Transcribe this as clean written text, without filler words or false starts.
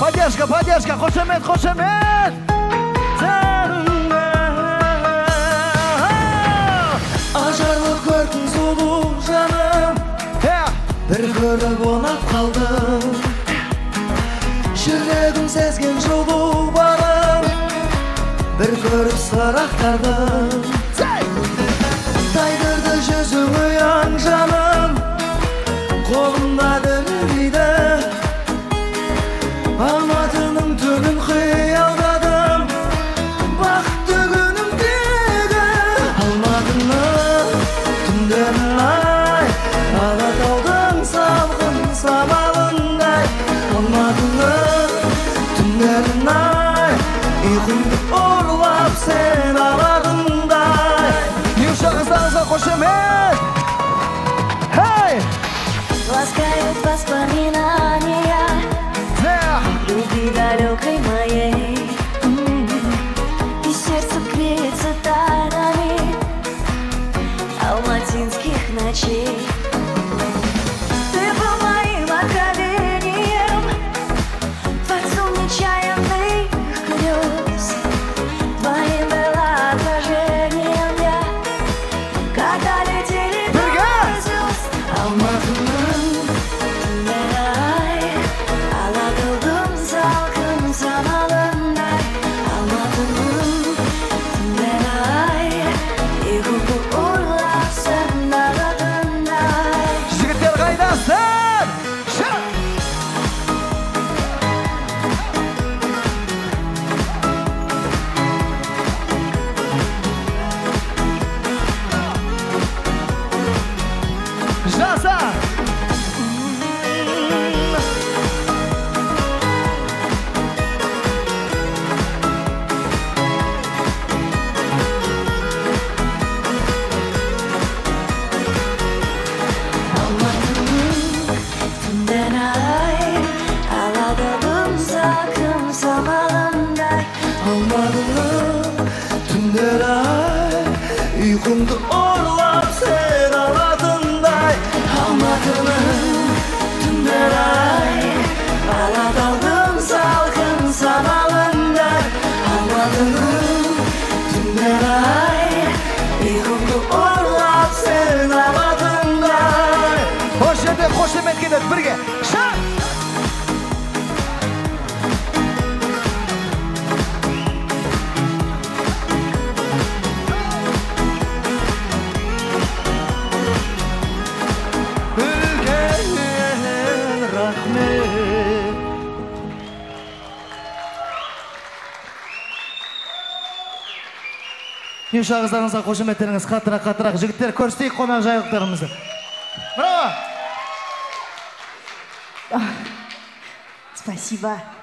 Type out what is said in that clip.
Поддержка, поддержка, қошемет, қошемет. Ажарлы көрдің сұлу жаным, бір көріп онап қалдым. Жүрегім сезген жылу барым, бір көріп сырақтардым. Тайдырды жүзің ұяң жаным, қолымда дүлбейді. Алматының түнін қиялдадым, бақытты күнімдегі. Алматының түндерін ай, Алатаудың салқын самалындай. Алматының түндерін ай, ұйқымды ұрлап сен аладыңдай. Юша қыздарыңызға қошемет. Ласкают воспоминания любви далекой моей, и сердце греется тайнами алматинских ночей. Ты был моим откровением, творцом нечаянных грез. Твоим было отражением я, когда летели двое звезд. Алматының түндері-ай, Алатаудың салқын самалындай. Алматының түндері-ай, ұйқымды ұрлап сен аладыңдай. Жігіттер қайдасың? Жаса! Түндер-ай, ұйқымды ұрлап сен аладыңдай. Алматының түндер-ай, Алатаудың салқын самалындай. Алматының түндер-ай, ұйқымды ұрлап сен аладыңдай. Қошемет, қошемет келеді бірге. Шақ! Юша қыздарыңызға қошеметтеріңіз қаттырақ. Жігіттер, көрістейік қонақ жайлықтарымызды. Браво! Спасибо.